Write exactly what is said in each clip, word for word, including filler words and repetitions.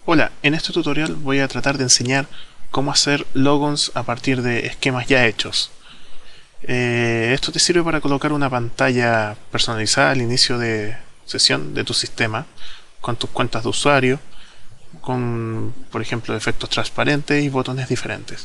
Hola, en este tutorial voy a tratar de enseñar cómo hacer logons a partir de esquemas ya hechos. Eh, esto te sirve para colocar una pantalla personalizada al inicio de sesión de tu sistema, con tus cuentas de usuario, con, por ejemplo, efectos transparentes y botones diferentes.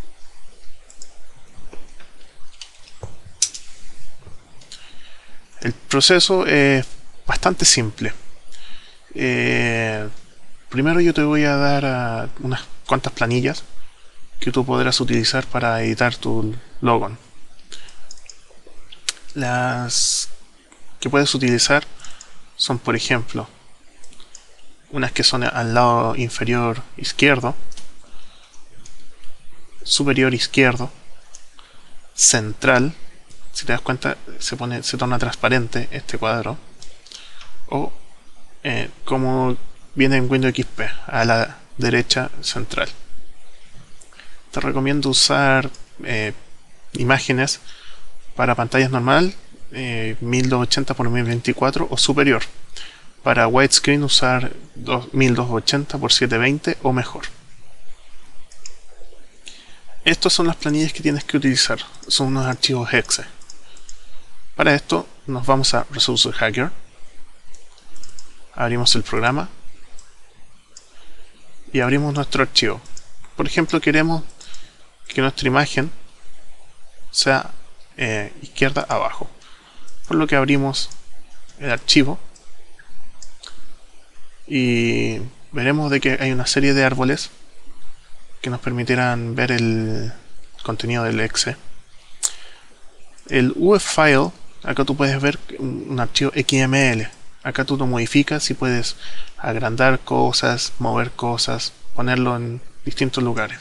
El proceso es bastante simple. Eh, primero yo te voy a dar uh, unas cuantas planillas que tú podrás utilizar para editar tu logo. Las que puedes utilizar son, por ejemplo, unas que son al lado inferior izquierdo, superior izquierdo, central. Si te das cuenta, se pone, se torna transparente este cuadro. O eh, como viene en Windows X P, a la derecha central. Te recomiendo usar eh, imágenes para pantallas normal, eh, mil doscientos ochenta por mil veinticuatro o superior. Para widescreen usar mil doscientos ochenta por setecientos veinte o mejor. Estas son las planillas que tienes que utilizar, son unos archivos exe. Para esto nos vamos a Resource Hacker, abrimos el programa y abrimos nuestro archivo. Por ejemplo, queremos que nuestra imagen sea eh, izquierda abajo, por lo que abrimos el archivo y veremos de que hay una serie de árboles que nos permitirán ver el contenido del exe. El U E file, acá tú puedes ver un archivo X M L. Acá tú lo modificas y puedes agrandar cosas, mover cosas, ponerlo en distintos lugares.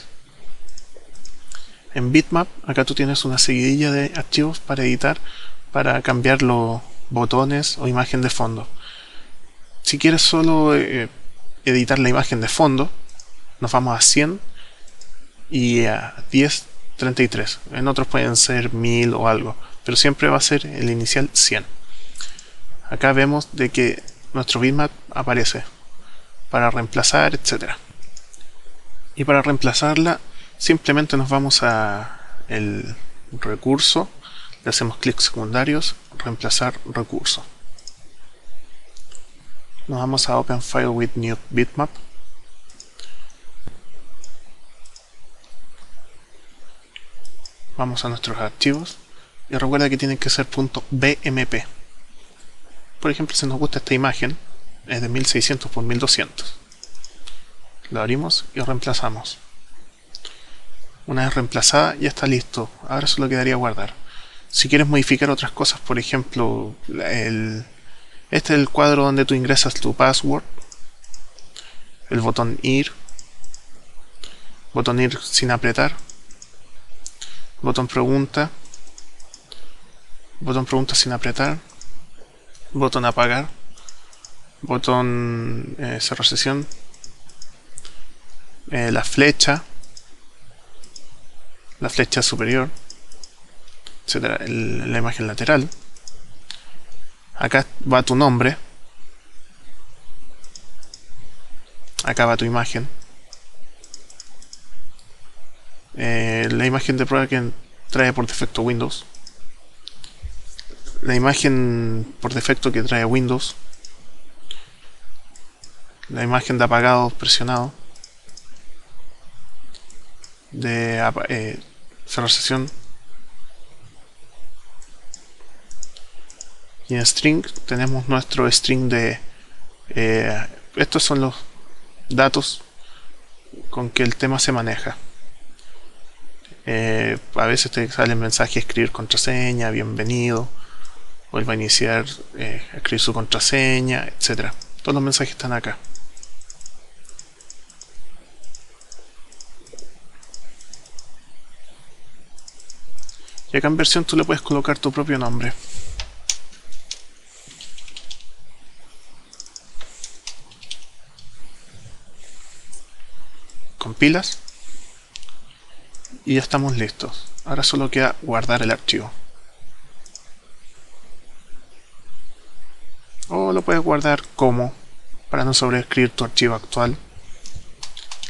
En Bitmap, acá tú tienes una seguidilla de archivos para editar, para cambiar los botones o imagen de fondo. Si quieres solo eh, editar la imagen de fondo, nos vamos a cien y a diez treinta y tres. En otros pueden ser mil o algo, pero siempre va a ser el inicial cien. Acá vemos de que nuestro bitmap aparece para reemplazar, etcétera. Y para reemplazarla simplemente nos vamos a el recurso, le hacemos clic secundarios, reemplazar recurso. Nos vamos a Open File with New Bitmap. Vamos a nuestros archivos y recuerda que tienen que ser .bmp. Por ejemplo, si nos gusta esta imagen, es de mil seiscientos por mil doscientos. Lo abrimos y reemplazamos. Una vez reemplazada, ya está listo. Ahora solo quedaría guardar. Si quieres modificar otras cosas, por ejemplo, el, este es el cuadro donde tú ingresas tu password. El botón ir. Botón ir sin apretar. Botón pregunta. Botón pregunta sin apretar. Botón apagar. Botón eh, cerrar sesión. Eh, la flecha. La flecha superior, etcétera. El, la imagen lateral. Acá va tu nombre. Acá va tu imagen. Eh, la imagen de prueba que trae por defecto Windows. La imagen por defecto que trae Windows. La imagen de apagado presionado. De eh, cerrar sesión. Y en string tenemos nuestro string de eh, estos son los datos con que el tema se maneja. Eh, a veces te sale el mensaje escribir contraseña, bienvenido, vuelva a iniciar, eh, escribir su contraseña, etcétera. Todos los mensajes están acá. Y acá en versión tú le puedes colocar tu propio nombre. Compilas. Y ya estamos listos. Ahora solo queda guardar el archivo. O lo puedes guardar como, para no sobreescribir tu archivo actual.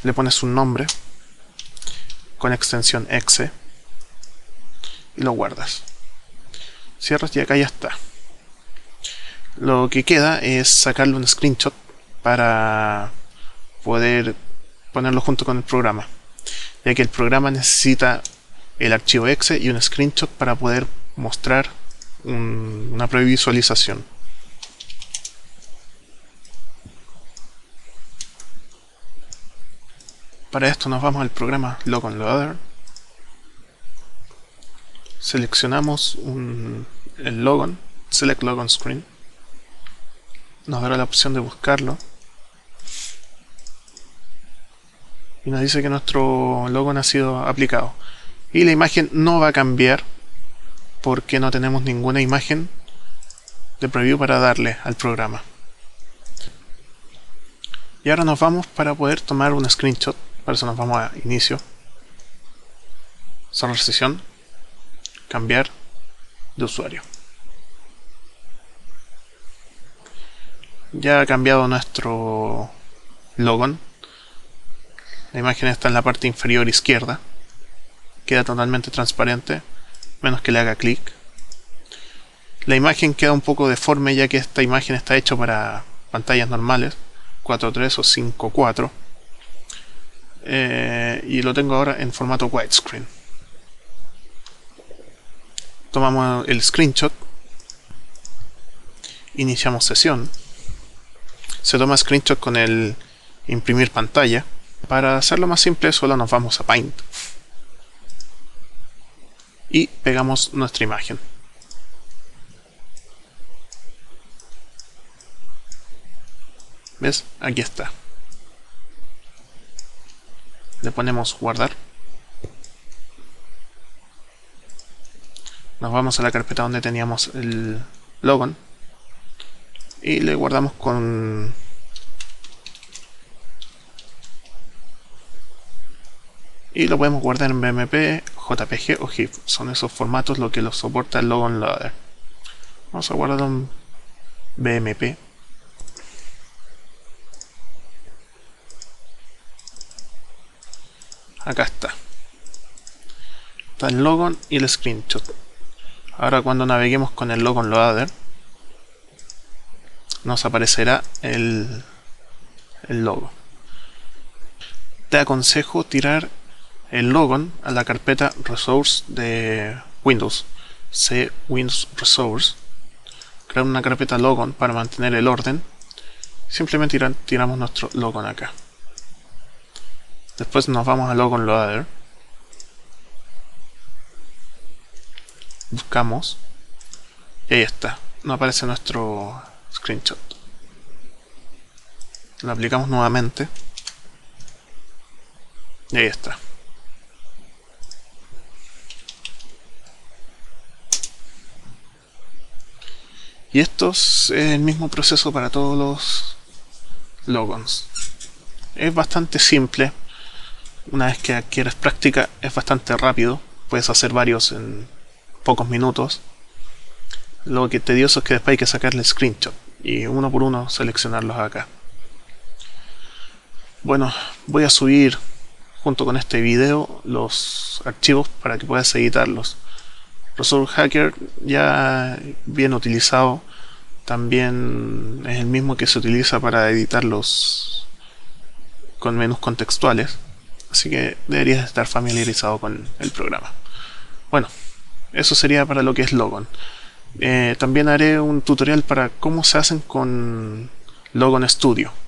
le pones un nombre con extensión exe y lo guardas. Cierras y acá ya está. Lo que queda es sacarle un screenshot para poder ponerlo junto con el programa, ya que el programa necesita el archivo exe y un screenshot para poder mostrar un, una previsualización. Para esto nos vamos al programa Logon Loader, seleccionamos un, el logon, select logon screen, nos dará la opción de buscarlo y nos dice que nuestro logon ha sido aplicado y la imagen no va a cambiar porque no tenemos ninguna imagen de preview para darle al programa. Y ahora nos vamos para poder tomar un screenshot. Para eso nos vamos a inicio, cerrar sesión, cambiar de usuario. Ya ha cambiado nuestro logon. La imagen está en la parte inferior izquierda, queda totalmente transparente, menos que le haga clic. La imagen queda un poco deforme, ya que esta imagen está hecha para pantallas normales, cuatro tres o cinco cuatro. Eh, y lo tengo ahora en formato widescreen. Tomamos el screenshot, iniciamos sesión, se toma screenshot con el imprimir pantalla. Para hacerlo más simple solo nos vamos a Paint y pegamos nuestra imagen. ¿Ves? Aquí está. Le ponemos guardar. Nos vamos a la carpeta donde teníamos el logon y le guardamos con y lo podemos guardar en B M P, J P G o GIF. Son esos formatos lo que los soporta el Logon Loader. Vamos a guardarlo en B M P. Acá está. Está el logon y el screenshot. Ahora cuando naveguemos con el Logon Loader nos aparecerá el, el logo. Te aconsejo tirar el logon a la carpeta Resource de Windows. C Windows Resource. Crear una carpeta logon para mantener el orden. Simplemente tirar, tiramos nuestro logon acá. Después nos vamos a Logon Loader. Buscamos. Y ahí está. Nos aparece nuestro screenshot. Lo aplicamos nuevamente. Y ahí está. Y esto es el mismo proceso para todos los logons. Es bastante simple. Una vez que adquieres práctica es bastante rápido. Puedes hacer varios en pocos minutos. Lo que tedioso es que después hay que sacarle screenshot y uno por uno seleccionarlos acá. Bueno, voy a subir junto con este video los archivos para que puedas editarlos. Resource Hacker ya bien utilizado, también es el mismo que se utiliza para editarlos con menús contextuales, así que deberías estar familiarizado con el programa. Bueno, eso sería para lo que es Logon. Eh, también haré un tutorial para cómo se hacen con Logon Studio.